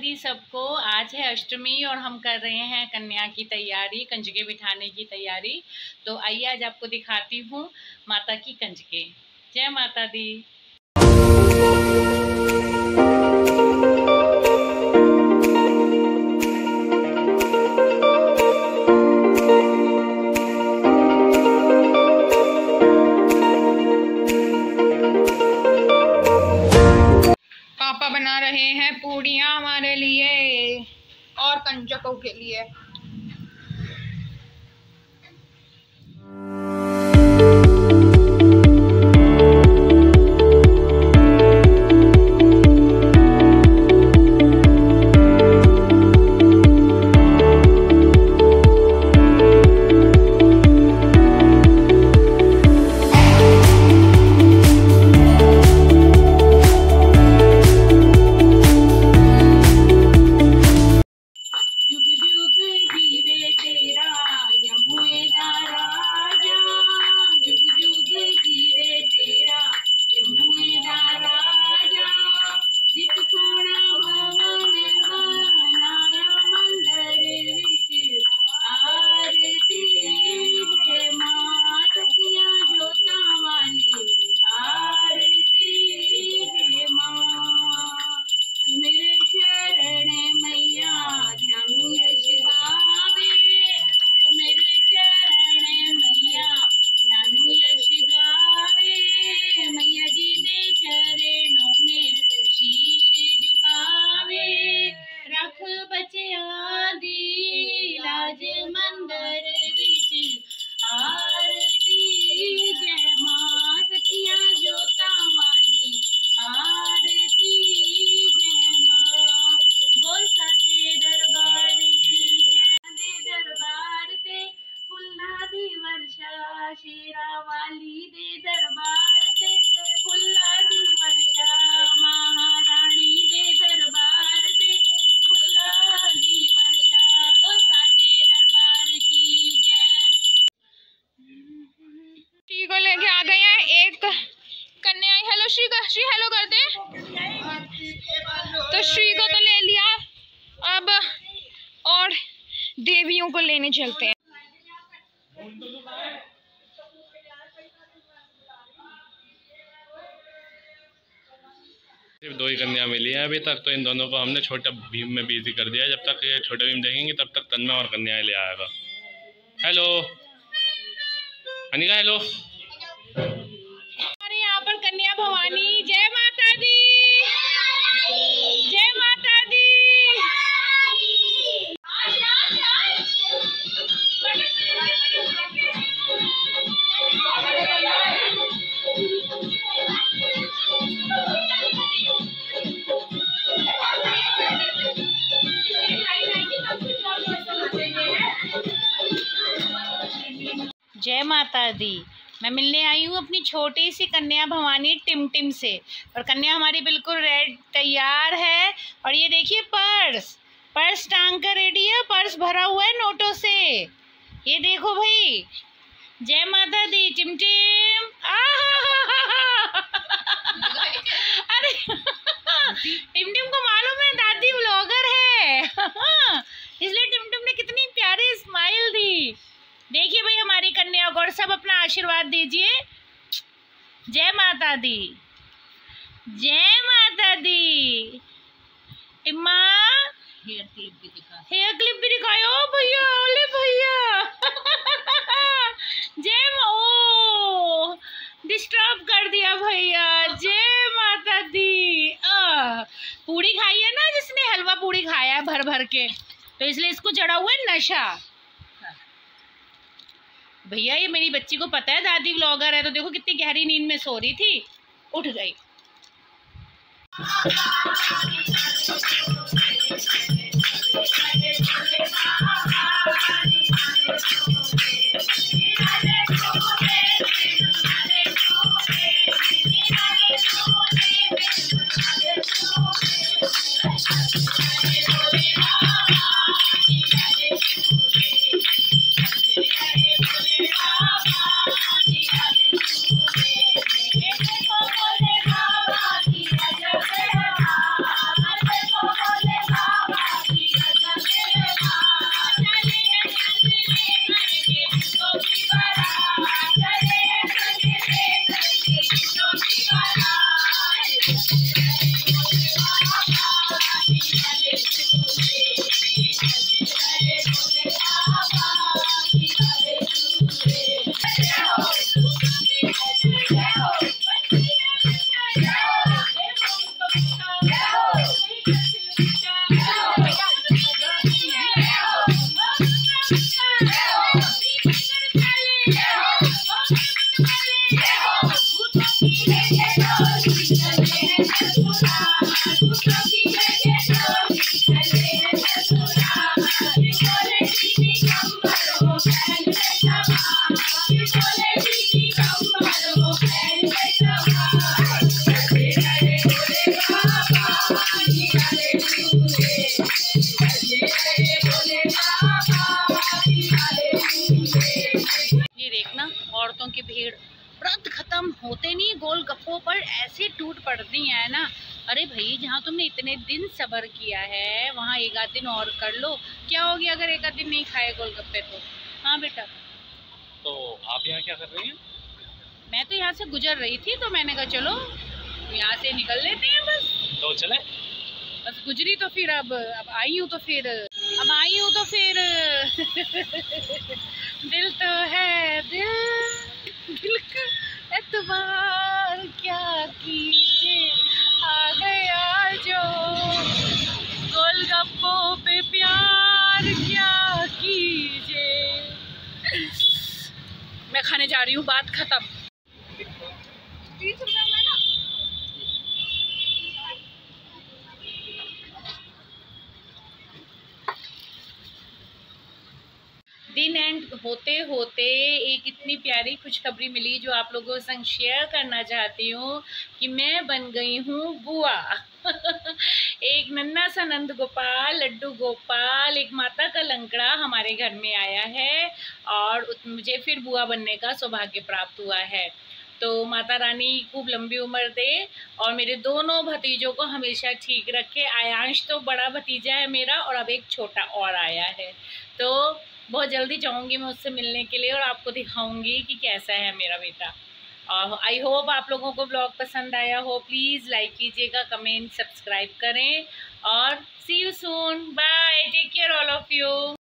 दी सबको। आज है अष्टमी और हम कर रहे हैं कन्या की तैयारी, कंजके बिठाने की तैयारी। तो आइए आज आपको दिखाती हूँ माता की कंजके। जय माता दी। पापा बना रहे हैं पूड़ियाँ हमारे लिए और कंजकों के लिए। शेरा वाली दे दरबार से फुल्ला दी वर्षा, महारानी दे दरबार से फुल्ला दी वर्षा, ओ साचे दरबार की जय। श्री को लेके आ गए हैं, एक कन्या आई। हेलो श्री का, श्री हेलो कर दे। तो श्री को तो ले लिया, अब और देवियों को लेने चलते हैं। सिर्फ 2 ही कन्या मिली है अभी तक, तो इन दोनों को हमने छोटा भीम में बिजी कर दिया। जब तक ये छोटा भीम देखेंगे तब तक तन्मय और कन्याएं ले आएगा। Hello Anika, hello. हमारे यहाँ पर कन्या भवानी, जय माता दी, जय माता दी। जय माता दी। मैं मिलने आई हूँ अपनी छोटी सी कन्या भवानी टिमटिम से, और कन्या हमारी बिल्कुल रेड तैयार है। और ये देखिए पर्स टांग कर रेडी है, पर्स भरा हुआ है नोटों से। ये देखो भाई, जय माता दी टिमटिम। अरे टिमटिम को मालूम है दादी व्लॉगर है, इसलिए टिमटिम ने कितनी प्यारी स्माइल दी। देखिए भाई हमारी कन्या को, और सब अपना आशीर्वाद दीजिए। जय माता दी, जय माता दी। टिम्मा हेयर क्लिप भी दिखाओ भैया, ओले भैया। जय ओ डिस्टर्ब कर दिया भैया। जय माता दी। पूड़ी खाई है ना जिसने, हलवा पूड़ी खाया है भर भर के, तो इसलिए इसको चढ़ा हुआ है नशा। भैया ये मेरी बच्ची को पता है दादी व्लॉगर है, तो देखो कितनी गहरी नींद में सो रही थी, उठ गई। ये देखना औरतों की भीड़, व्रत खत्म होते नहीं गोलगप्पों पर ऐसे टूट पड़ती है ना। अरे भाई, जहाँ तुमने इतने दिन सब्र किया है वहाँ एक आध दिन और कर लो। क्या हो गया अगर एक आध दिन नहीं खाए गोलगप्पे तो? हाँ बेटा। तो आप यहाँ क्या कर रही हैं? मैं तो यहाँ से गुजर रही थी तो मैंने कहा चलो यहाँ से निकल लेते हैं बस। तो चले। बस गुजरी तो फिर अब आई हूँ तो फिर दिल तो है दिल का एतबार क्या कीजिए, आ गया जो गोलगप्पों पे प्यार क्या कीजिए। मैं खाने जा रही हूँ, बात खत्म। 30 रुपये में ना दिन एंड होते होते एक इतनी प्यारी खुशखबरी मिली जो आप लोगों के संग शेयर करना चाहती हूँ कि मैं बन गई हूँ बुआ। एक नन्हा सा नंद गोपाल, लड्डू गोपाल, एक माता का लंकड़ा हमारे घर में आया है और मुझे फिर बुआ बनने का सौभाग्य प्राप्त हुआ है। तो माता रानी खूब लंबी उम्र दे और मेरे दोनों भतीजों को हमेशा ठीक रखे। आयांश तो बड़ा भतीजा है मेरा और अब एक छोटा और आया है, तो बहुत जल्दी जाऊंगी मैं उससे मिलने के लिए और आपको दिखाऊंगी कि कैसा है मेरा बेटा। और आई होप आप लोगों को ब्लॉग पसंद आया हो। प्लीज़ लाइक कीजिएगा, कमेंट, सब्सक्राइब करें और see you soon. Bye, take care all of you.